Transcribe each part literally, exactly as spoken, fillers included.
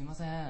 ません。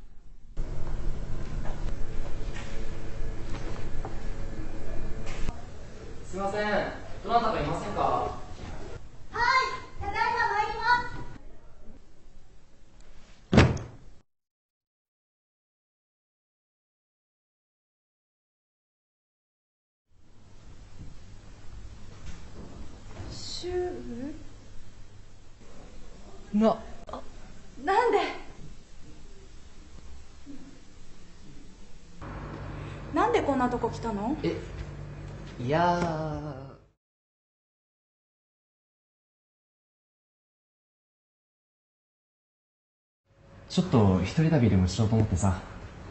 すいません、どなたかいませんか？ はい、ただいま参ります。シューな、 なんでなんでこんなとこ来たの？ え、いやーちょっと一人旅でもしようと思ってさ。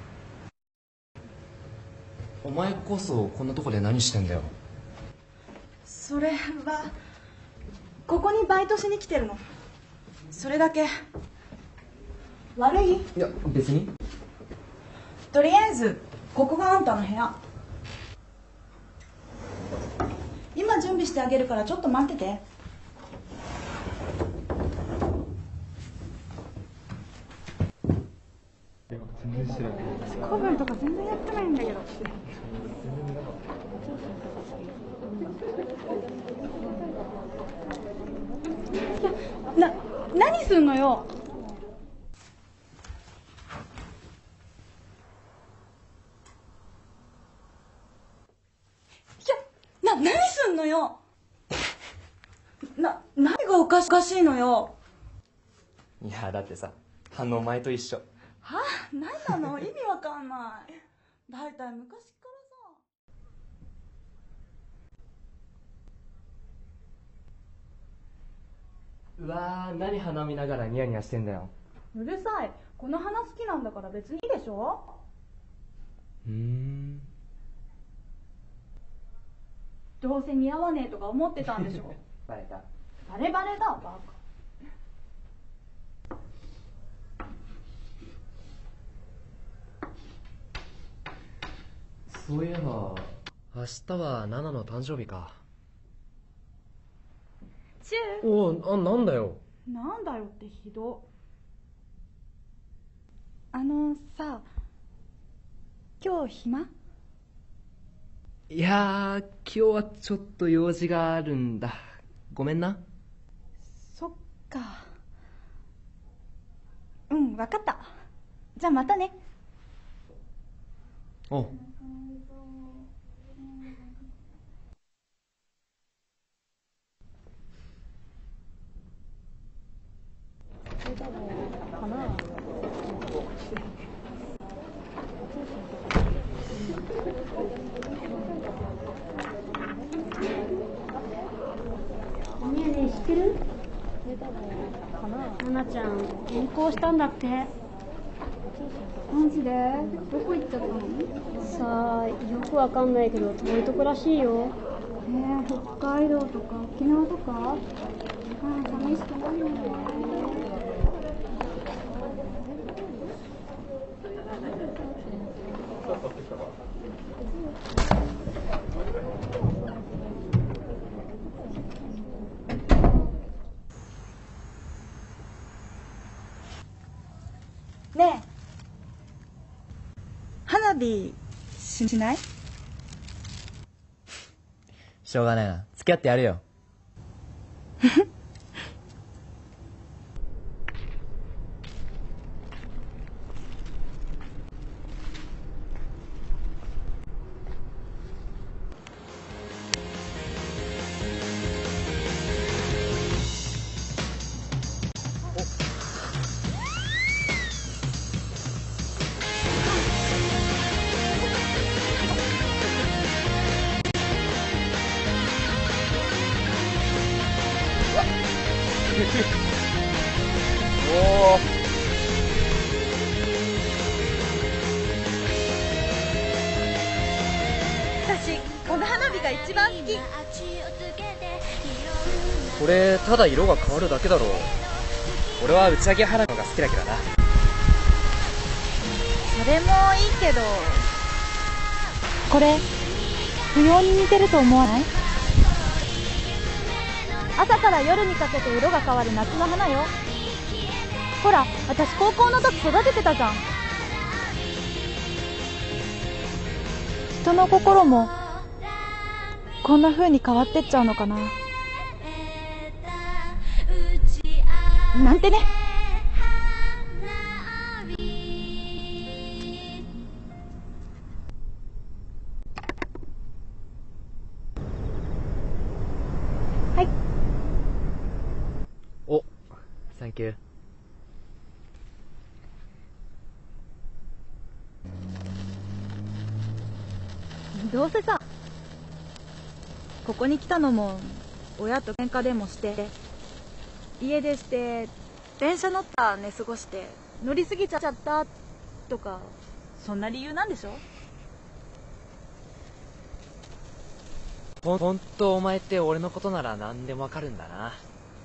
お前こそこんなとこで何してんだよ。 それはここにバイトしに来てるの。それだけ。悪い？ いや別に。 とりあえずここがあんたの部屋。今準備してあげるからちょっと待ってて。 古文とか全然やってないんだけど。いや、な、何すんのよ。いや、な、何すんのよ。な、何がおかしおかしいのよ。 いやだってさ、反応前と一緒。 はあ、何なの？意味わかんない。だいたい昔からさ。 うわー、何花見ながらニヤニヤしてんだよ。 うるさい。この花好きなんだから別にいいでしょ。 うーん。 どうせ似合わねえとか思ってたんでしょ。 バレた。 バレバレだ、バカ。 そういえば明日はナナの誕生日か。 チュおお、あ、なんだよ。 ー。なんだよってひど。あのさ、今日暇？ いやー、今日はちょっと用事があるんだ。ごめんな。 そっか。うん、わかった。じゃあまたね。 おう。 ねえねえ、知ってる？ななちゃん転校したんだって。マジで？どこ行っちゃったの？さあ、よくわかんないけど遠いとこらしいよ。えー、北海道とか沖縄とか？ああ、寂しくないよね。 ねえ、花火しない？ しょうがないな。付き合ってやるよ。おお。 私、この花火が一番好き。 これただ色が変わるだけだろう。俺は打ち上げ花火が好きだけどな。 それもいいけど、これ不要に似てると思わない？朝から夜にかけて色が変わる夏の花よ。 ほら、私高校の時育ててたじゃん。人の心もこんな風に変わってっちゃうのかななんてね。はい。 お、サンキュー。 どうせさ、ここに来たのも親と喧嘩でもして家出して電車乗った寝過ごして乗り過ぎちゃったとか、そんな理由なんでしょ。 ほん、ほんとお前って俺のことなら何でもわかるんだな。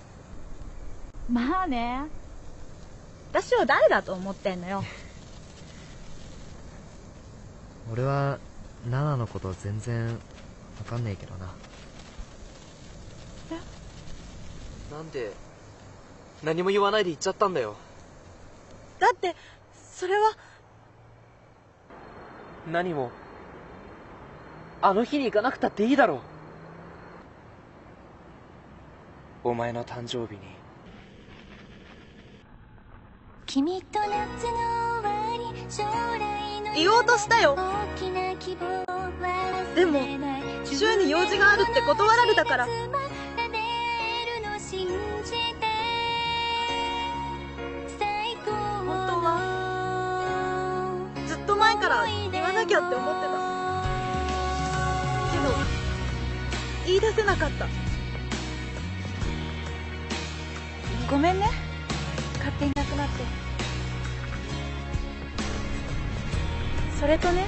まあね、私を誰だと思ってんのよ。 俺はナナのこと全然わかんねえけどな。 え？ なんで何も言わないで言っちゃったんだよ。 だってそれは。 何もあの日に行かなくたっていいだろう。お前の誕生日に。 君と夏の終わり、将来の言おうとしたよ。 大きな希望は忘でもれない週に用事があるって断られたから。 つまられるの信じて最高本当はずっと前から言わなきゃって思ってたけど言い出せなかった。ごめんね、勝手になくなって。それとね、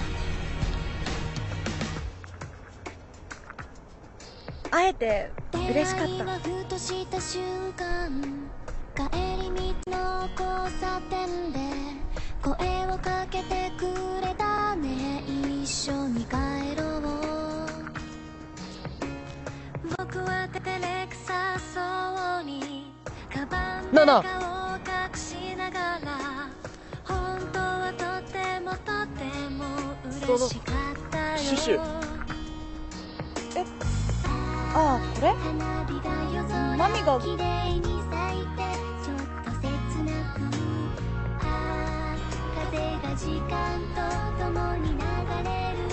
会えて嬉しかった。 出会いはふとした瞬間、帰り道の交差点で声をかけてくれたね。一緒に帰ろう。僕は照れくさそうにカバンの中を隠しながら、本当はとてもとても嬉しかったよ。 シュシュ。 え、ああ、これマミが。 綺麗に咲いてそっと切なく、ああ風が時間と共に流れる。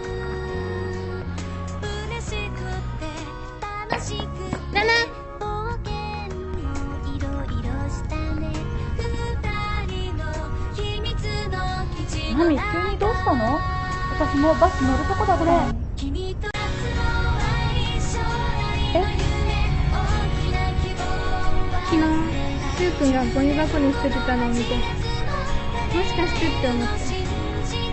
嬉しくて楽しくて冒険もいろいろしたね。二人の秘密の基地のマミ、急にどうしたの？私もうバス乗るとこだったのに。 君と夏の愛、将来の夢、大きな希望は昨日、しゅうくんがゴミ箱に捨ててたのを見て、もしかしてって思って。 信じて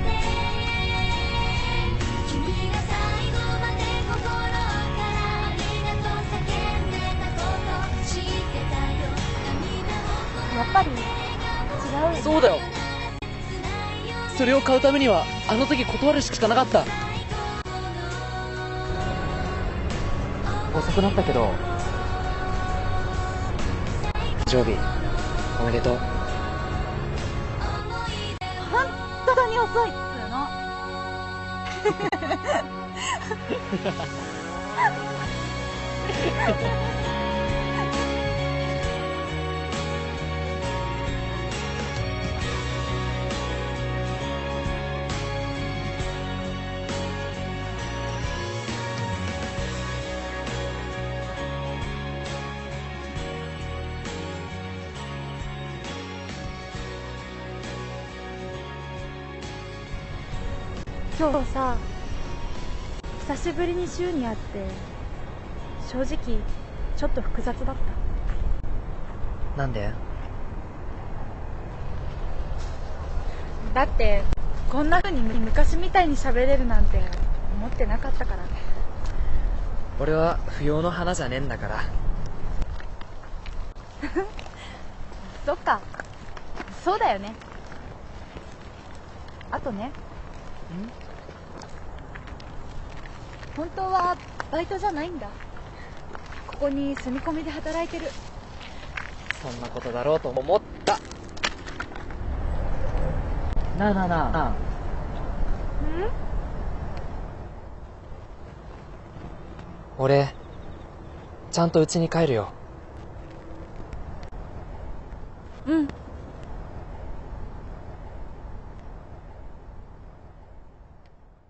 君が最後まで心からありがとう叫んでたこと知ってたよ。 やっぱり違う。 そうだよ。それを買うためにはあの時断るしかなかった。遅くなったけど誕生日おめでとう。 本当に遅いっつうの。今日さ、久しぶりに柊に会って正直ちょっと複雑だった。 なんで？ だってこんな風に昔みたいに喋れるなんて思ってなかったから。 俺は不要の花じゃねえんだから。 そっか、そうだよね。あとね、本当はバイトじゃないんだ。ここに住み込みで働いてる。 そんなことだろうと思った。なあなあなあなあ。ん？俺ちゃんと家に帰るよ。 うん。